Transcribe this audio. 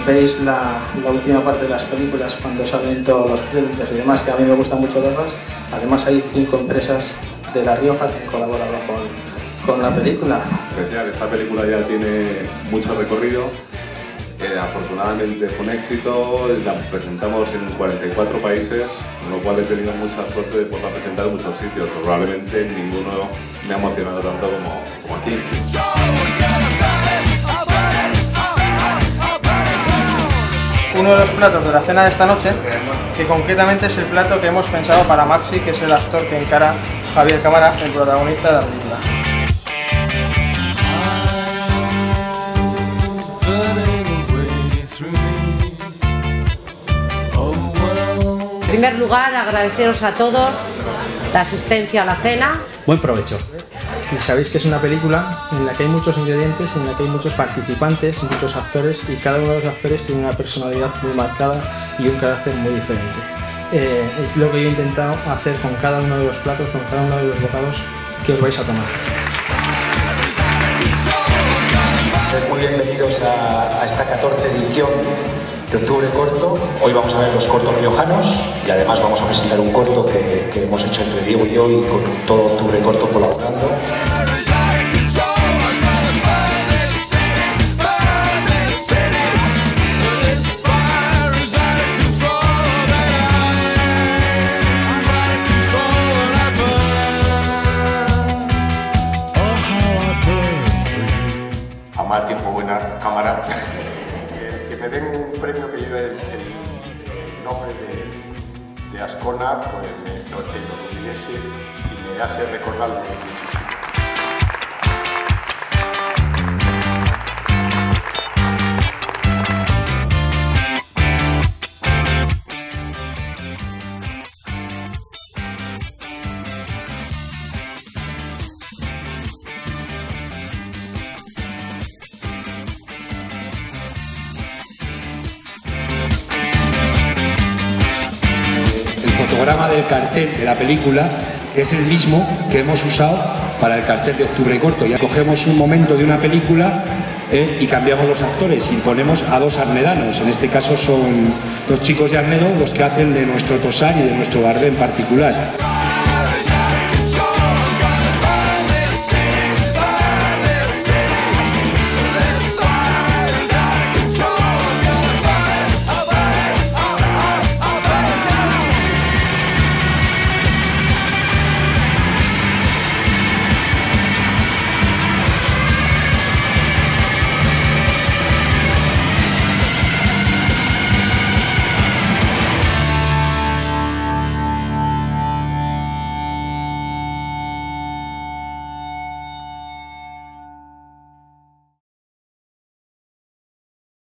veis la última parte de las películas, cuando salen todos los créditos y demás, que a mí me gusta mucho verlas. Además hay 5 empresas de La Rioja que han colaborado con la película. Especial, esta película ya tiene mucho recorrido. Afortunadamente fue un éxito, la presentamos en 44 países, con lo cual he tenido mucha suerte de poderla presentar en muchos sitios. Probablemente ninguno me ha emocionado tanto como aquí. Uno de los platos de la cena de esta noche, que concretamente es el plato que hemos pensado para Maxi, que es el actor que encara Javier Cámara, el protagonista de la película. En primer lugar, agradeceros a todos la asistencia a la cena. Buen provecho. Y sabéis que es una película en la que hay muchos ingredientes, en la que hay muchos participantes, muchos actores, y cada uno de los actores tiene una personalidad muy marcada y un carácter muy diferente. Es lo que yo he intentado hacer con cada uno de los platos, con cada uno de los bocados que os vais a tomar. Sed muy bienvenidos a esta 14ª edición de Octubre Corto. Hoy vamos a ver los cortos riojanos y además vamos a presentar un corto que hemos hecho entre Diego y yo, y con todo Octubre Corto colaborando. A mal tiempo, buena cámara. Que me den un premio que lleve el nombre de Ascona, pues me enorgullece y me hace recordarlo muchísimo. El fotograma del cartel de la película es el mismo que hemos usado para el cartel de Octubre Corto. Ya cogemos un momento de una película y cambiamos los actores y ponemos a 2 arnedanos. En este caso son los chicos de Arnedo los que hacen de nuestro Tosar y de nuestro Bardé en particular.